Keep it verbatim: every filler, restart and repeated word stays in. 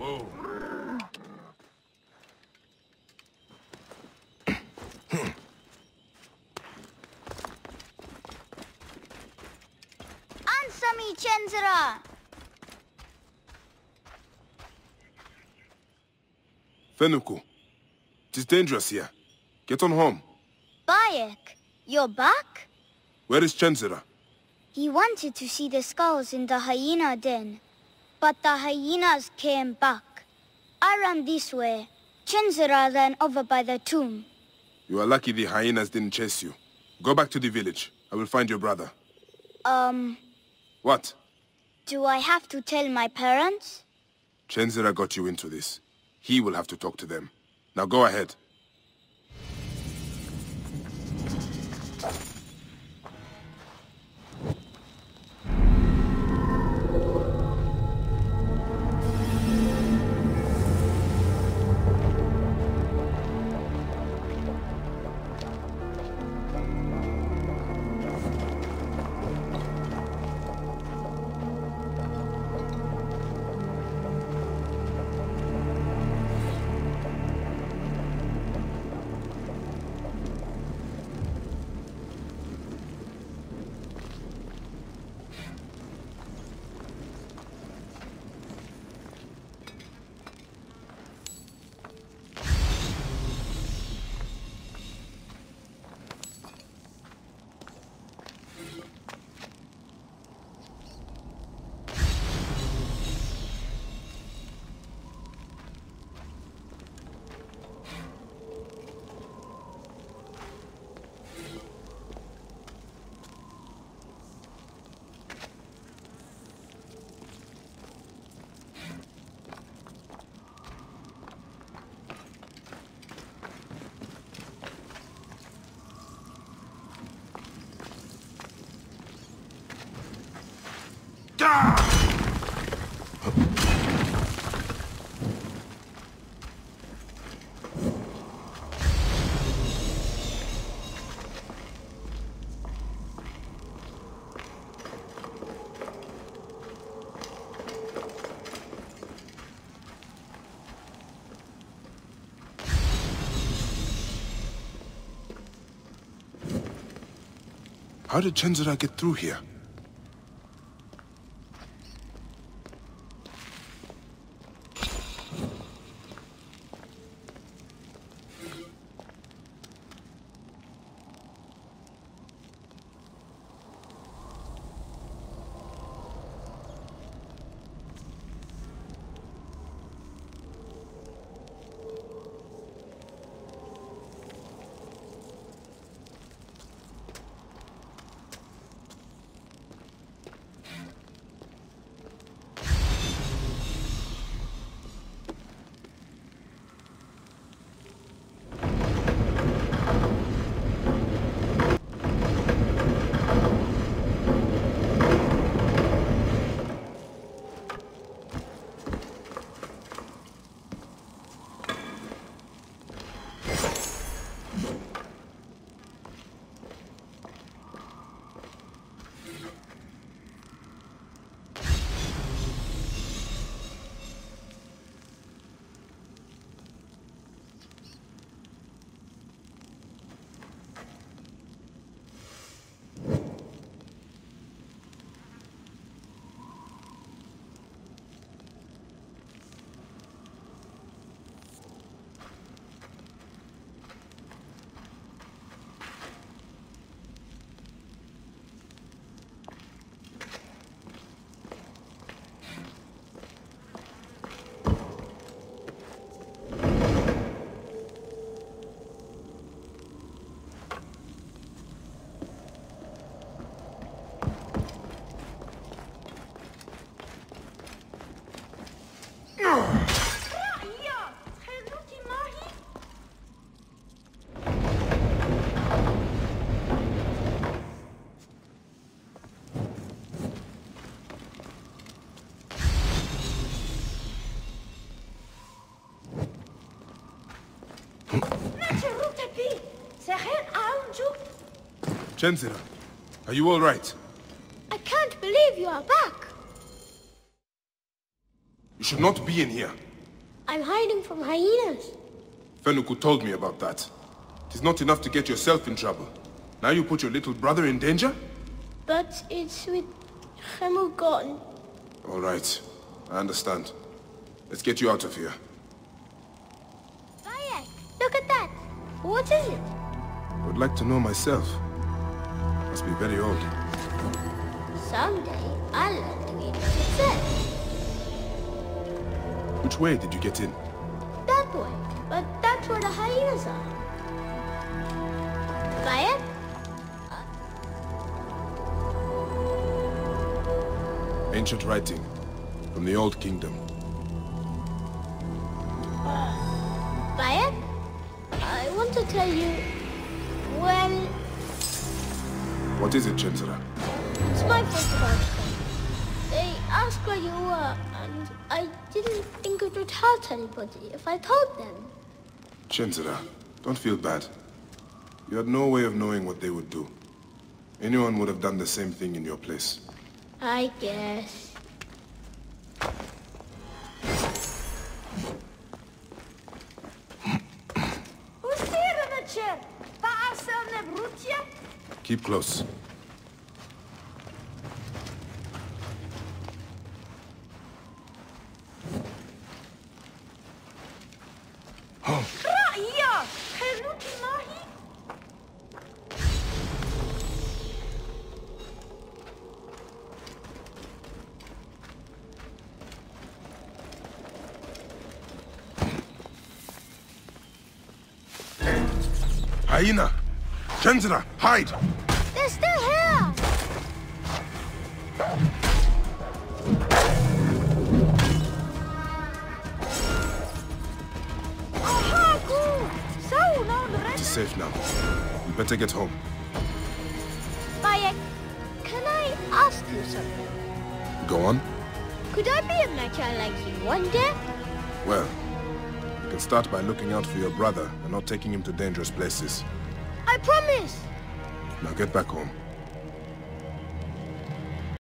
Oh. Answer me, Chenzira! Fenuku, it is dangerous here. Get on home. Bayek, you're back? Where is Chenzira? He wanted to see the skulls in the hyena den, but the hyenas came back. I ran this way. Chenzira ran over by the tomb. You are lucky the hyenas didn't chase you. Go back to the village. I will find your brother. Um... What? Do I have to tell my parents? Chenzira got you into this. He will have to talk to them. Now go ahead. How did Chenzira get through here? Chenzira, are you all right? I can't believe you are back. You should not be in here. I'm hiding from hyenas. Fenuku told me about that. It is not enough to get yourself in trouble. Now you put your little brother in danger? But it's with Khemu gone. All right. I understand. Let's get you out of here. Bayek, look at that. What is it? I would like to know myself. Must be very old. Someday, I'll learn to read what it says. Which way did you get in? That way. But that's where the hyenas are. Bayek? Ancient writing. From the Old Kingdom. Bayek? I want to tell you... Well... What is it, Chenzara? It's my fault about them. They asked where you were, and I didn't think it would hurt anybody if I told them. Chenzara, don't feel bad. You had no way of knowing what they would do. Anyone would have done the same thing in your place. I guess. Keep close. Hyena! Chenzara, hide! They're still here! It is safe now. We better get home. Bayek, can I ask you something? Go on. Could I be a mecha like you one day? Well, you can start by looking out for your brother and not taking him to dangerous places. I promise! Now get back home.